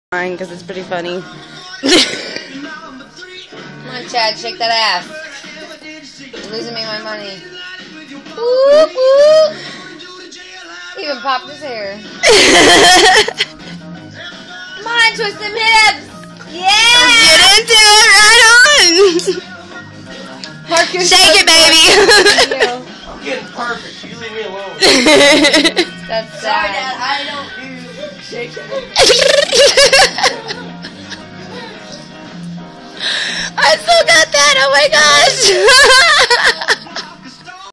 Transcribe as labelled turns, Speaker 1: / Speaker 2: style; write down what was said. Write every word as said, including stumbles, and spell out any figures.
Speaker 1: Because it's pretty funny.
Speaker 2: Come on, Chad, shake that ass. You're losing me my money. Whoop, whoop. He even popped his hair. Come on, twist them hips. Yeah!
Speaker 1: Get into it, right on!
Speaker 2: Marcus,
Speaker 1: shake it, baby!
Speaker 3: I'm getting perfect. You leave me alone.
Speaker 2: That's
Speaker 4: Sorry,
Speaker 2: sad.
Speaker 4: Dad, I don't do shaking.
Speaker 1: I still got that, oh my gosh!